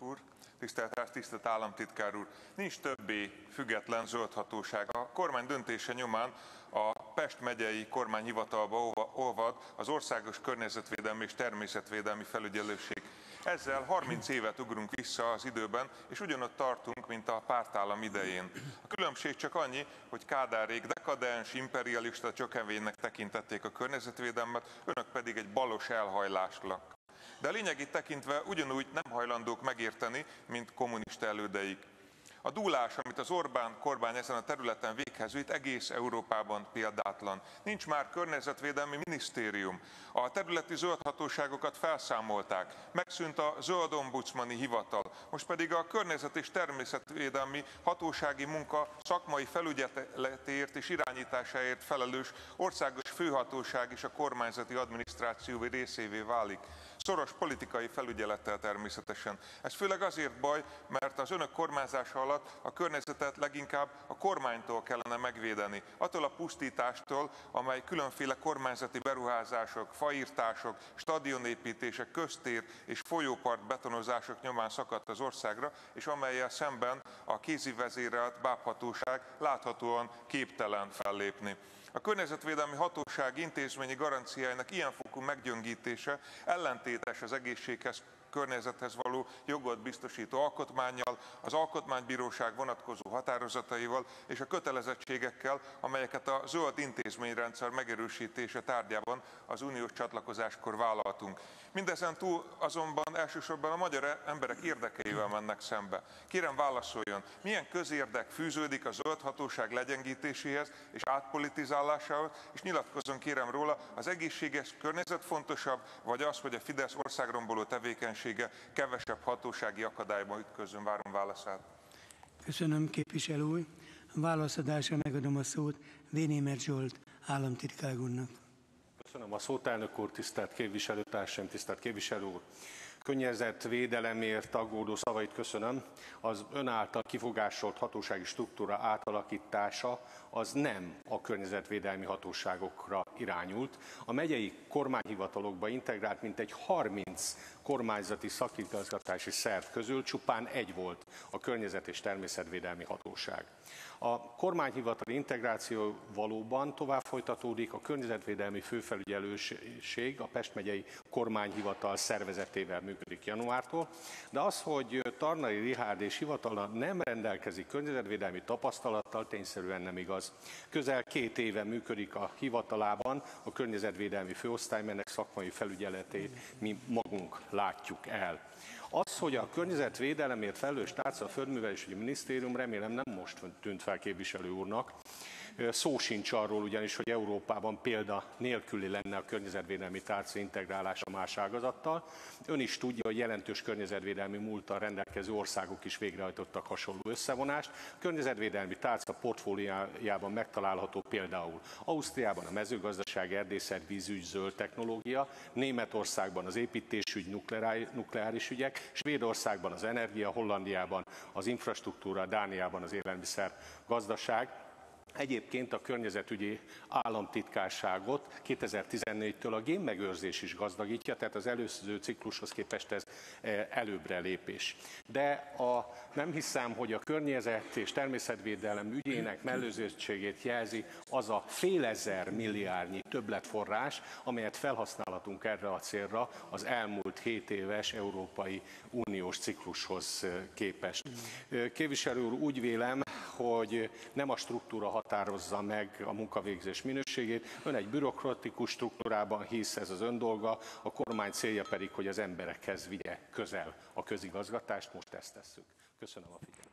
elnök úr, tisztelt ház, tisztelt államtitkár úr! Nincs többé független zöld hatóság. A kormány döntése nyomán a Pest megyei kormányhivatalba olvad az Országos Környezetvédelmi és Természetvédelmi Felügyelőség. Ezzel 30 évet ugrunk vissza az időben, és ugyanott tartunk, mint a pártállam idején. A különbség csak annyi, hogy Kádárék dekadens, imperialista csökevénynek tekintették a környezetvédelmet, önök pedig egy balos elhajlásnak. De a lényegét tekintve ugyanúgy nem hajlandók megérteni, mint kommunista elődeik. A dúlás, amit az Orbán kormány ezen a területen véghez vitt, egész Európában példátlan. Nincs már környezetvédelmi minisztérium. A területi zöld hatóságokat felszámolták. Megszűnt a zöld ombudsmani hivatal. Most pedig a környezet és természetvédelmi hatósági munka szakmai felügyeletéért és irányításáért felelős országos főhatóság is a kormányzati adminisztráció részévé válik. Szoros politikai felügyelettel természetesen. Ez főleg azért baj, mert az önök kormányzása alatt a környezetet leginkább a kormánytól kellene megvédeni. Attól a pusztítástól, amely különféle kormányzati beruházások, fairtások, stadionépítések, köztér és folyópart betonozások nyomán szakadt az országra, és amellyel szemben a kézi vezérelt bábhatóság láthatóan képtelen fellépni. A környezetvédelmi hatóság intézményi garanciájának ilyen fokú meggyöngítése ellentétes az egészséghez, környezethez való jogot biztosító alkotmánnyal, az Alkotmánybíróság vonatkozó határozataival és a kötelezettségekkel, amelyeket a zöld intézményrendszer megerősítése tárgyában az uniós csatlakozáskor vállaltunk. Mindezen túl azonban elsősorban a magyar emberek érdekeivel mennek szembe. Kérem, válaszoljon, milyen közérdek fűződik a zöld hatóság legyengítéséhez és átpolitizálásához, és nyilatkozzon kérem róla, az egészséges környezet fontosabb, vagy az, hogy a Fidesz országromboló tevékenysége kevesebb hatósági akadályba ütközön. Várom válaszát. Köszönöm, képviselő úr. A válaszadásra megadom a szót Vénémer Zsolt államtitkár úrnak. Köszönöm a szót, elnök úr, tisztelt képviselőtársaim, tisztelt képviselő úr. Környezetvédelemért aggódó szavait köszönöm. Az ön által kifogásolt hatósági struktúra átalakítása az nem a környezetvédelmi hatóságokra irányult. A megyei kormányhivatalokba integrált mintegy 30 kormányzati szakigazgatási szerv közül csupán egy volt a Környezet- és Természetvédelmi Hatóság. A kormányhivatali integráció valóban tovább folytatódik, a Környezetvédelmi Főfelügyelőség a Pest megyei kormányhivatal szervezetével működik januártól, de az, hogy Tarnay Richárd és hivatala nem rendelkezik környezetvédelmi tapasztalattal, tényszerűen nem igaz. Közel 2 éve működik a hivatalában a környezetvédelmi főosztály, melynek szakmai felügyeletét mi magunk látjuk el. Az, hogy a környezetvédelemért felelős tárca a Földművelésügyi Minisztérium, remélem nem most tűnt fel képviselő úrnak. Szó sincs arról ugyanis, hogy Európában példa nélküli lenne a környezetvédelmi tárca integrálása más ágazattal. Ön is tudja, hogy jelentős környezetvédelmi múlttal rendelkező országok is végrehajtottak hasonló összevonást. A környezetvédelmi tárca portfóliójában megtalálható például Ausztriában a mezőgazdaság, erdészet, vízügy, zöld technológia, Németországban az építésügy, nukleáris ügyek, Svédországban az energia, Hollandiában az infrastruktúra, Dániában az élelmiszer gazdaság. Egyébként a környezetügyi államtitkárságot 2014-től a génmegőrzés is gazdagítja, tehát az előző ciklushoz képest ez előbbre lépés. De nem hiszem, hogy a környezet és természetvédelem ügyének mellőzöttségét jelzi az a fél ezer milliárdnyi többletforrás, amelyet felhasználhatunk erre a célra az elmúlt 7 éves Európai Uniós ciklushoz képest. Képviselő úr, úgy vélem, hogy nem a struktúra határozza meg a munkavégzés minőségét. Ön egy bürokratikus struktúrában hisz, ez az ön dolga, a kormány célja pedig, hogy az emberekhez vigye közel a közigazgatást, most ezt tesszük. Köszönöm a figyelmet.